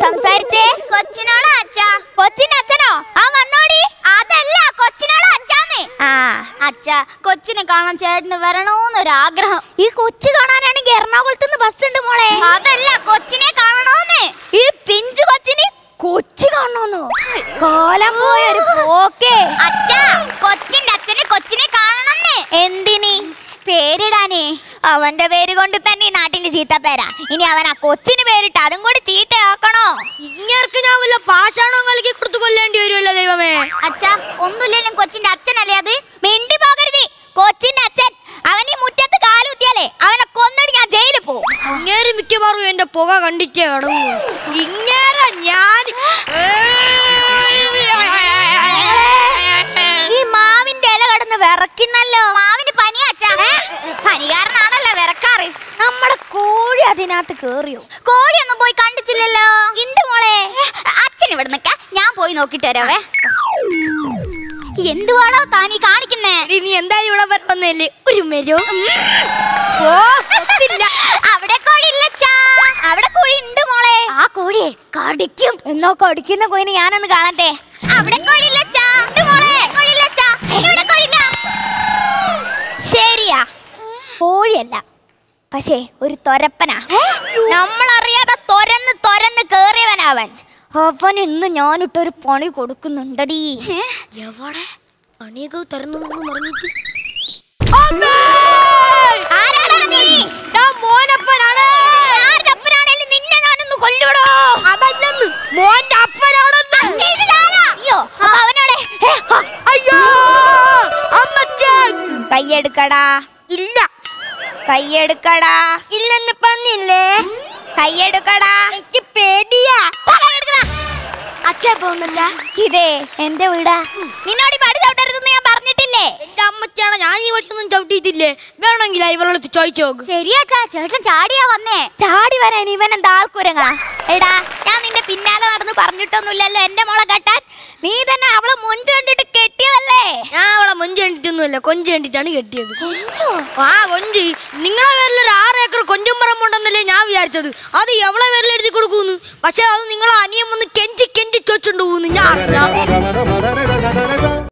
സംസാരിച്ചേ? കൊച്ചിനോടാ അച്ഛാ. കൊച്ചിന്റെ അച്ഛനോ? ആ വന്നോടി. അതല്ല, കൊച്ചിനോടാ അച്ഛാന്ന്. അച്ഛാ, കൊച്ചിനെ കാണാൻ ചേട്ടന് വരണോന്നൊരാഗ്രഹം. ഈ കൊച്ചു കാണാനാണെങ്കിൽ എറണാകുളത്തുനിന്ന് ബസ് ഉണ്ട് മോളെ. അതല്ല, കൊച്ചിനെ കാണണോന്ന്. ഈ പിഞ്ചു കൊച്ചിന് കൊച്ചു കാണണോന്നോ? കാലം പോയൊരു പോക്കേ. അച്ഛാ, കൊച്ചിന്റെ അച്ഛന് കൊച്ചിനെ കാണണമെന്ന്. എന്തിനി? പേരിടാനേ. അവന്റെ പേര് കൊണ്ട് തന്നെ ഈ നാട്ടില് ചീത്ത പേരാ. ഇനി അവൻ ആ കൊച്ചിന് പേരിട്ട് അതും കൂടി ചീത്തയാക്കണോ? ഇങ്ങർക്ക് ഞാൻ വല്ല പാഷാണോ കലക്കി കൊടുത്തു കൊല്ലേണ്ടി വരുമല്ലോ ദൈവമേ. അച്ഛാ, ഒന്നുമില്ലെങ്കിലും കൊച്ചിന്റെ അച്ഛനല്ലേ അത്? മിണ്ടി പോകരുത്. കൊച്ചിന്റെ അച്ഛൻ. അവൻ ഈ മുറ്റത്ത് കാലുത്തിയാലേ അവനെ കൊന്നിട്ട് ഞാൻ ജയിലിൽ പോകും. ഇങ്ങേര് മിക്കവാറും എന്റെ പുക കണ്ടിട്ടേ കടങ്ങൂ. ഇങ്ങേരെ ഞാൻ ഈ മാവിന്റെ ഇല കടന്ന് വിറക്കുന്നല്ലോ. മാവിന് പനിയാ അച്ഛാ. പനികാരനാണല്ലോ വിറക്കാറ്. നമ്മുടെ കോഴി അതിനകത്ത് കേറിയോ? കോഴിയൊന്നും പോയി കണ്ടിട്ടില്ലല്ലോ. ഉണ്ട് മോളെ. അച്ഛൻ ഇവിടെ നിക്ക, ഞാൻ പോയി നോക്കിട്ട് വരാവേ. എന്തുവാണോ താനീ കാണിക്കുന്നേ? നീ എന്തായാലും ഇവിടെ വന്നല്ലേ ഒരു മെരോ. അവിടെ കോഴി ഇല്ലച്ചാ. അവിടെ കോഴി ഉണ്ട് മോളെ. ആ കോഴിയെ കടിക്കും. എന്നോ കടിക്കുന്ന കോഴിനെ ഞാനൊന്ന് കാണട്ടെ. അവിടെ കോഴി ഇല്ലച്ചാ. ഉണ്ട് മോളെ. കോഴി ഇല്ലച്ചാ. ഇവിടെ കോഴിയില്ല. ശരിയാ, കോഴിയല്ല, പക്ഷേ ഒരു തൊരപ്പനാ. നമ്മളറിയാതെ തൊരന്ന് തൊരന്ന് കേറിയവനവൻ. അവൻ ഇന്ന് ഞാനിട്ടൊരു പണി കൊടുക്കുന്നുണ്ടടി. എവിടെ പണിയൊക്കെ തരണം പറഞ്ഞിട്ട് ആരാടാ നീ? മോനപ്പനാണ്. ആരുടെ അപ്പനാണേലും നിന്നെ ഞാനൊന്ന് കൊല്ലൂടോ. അതല്ലെന്ന് മോന്റെ അപ്പനാണെന്ന്. അയ്യോ, അപ്പൊ അവനോടെ. അയ്യോ അമ്മച്ചൻ. കയ്യെടുക്കടാ. ഇല്ല. കയ്യെടുക്കടാ. ഇല്ലെന്ന് പറഞ്ഞില്ലേ. കയ്യെടുക്കടാ. എനിക്ക് പേടിയാ. അച്ഛാ പോന്നല്ല. ഇതേ എന്റെ വീടാ. നിന്നോട് ഈ പടി ചവിട്ടരുതെന്ന് ഞാൻ പറഞ്ഞിട്ടില്ലേ? എന്റെ അമ്മച്ചാണ്. ഞാൻ ഈ വട്ടൊന്നും ചവിട്ടിയിട്ടില്ലേ. വേണമെങ്കിൽ ഇവളെടുത്ത് ചോദിച്ചു നോക്ക്. ശരിയാച്ചാ, ചേട്ടൻ ചാടിയാ വന്നേ. ചാടി വരാൻ ഇവൻ എന്താ ആൾക്കുരങ്ങാ? എടാ, ഞാൻ നിന്റെ പിന്നാലെ നടന്ന് പറഞ്ഞിട്ടൊന്നുമില്ലല്ലോ എന്റെ മോളെ കെട്ടാൻ. നീ തന്നെ അവളെ മൊഞ്ച് കണ്ടിട്ട് കെട്ടിയതല്ലേ? ഞാൻ അവളെ മൊഞ്ച് കണ്ടിട്ടൊന്നുമല്ല, കൊഞ്ച് കണ്ടിട്ടാണ് കെട്ടിയത്. ആ കൊഞ്ച് നിങ്ങളെ പേരിലൊരു 6 ഏക്കർ കൊഞ്ചും പറമ്പുണ്ടെന്നല്ലേ ഞാൻ വിചാരിച്ചത്. അത് എവളെ പേരിൽ എഴുതി കൊടുക്കുന്നു. പക്ഷെ അത് നിങ്ങളെ അനിയം വന്ന് കെഞ്ചി കെഞ്ചി ചോദിച്ചോണ്ട് പോകുന്നു. ഞാൻ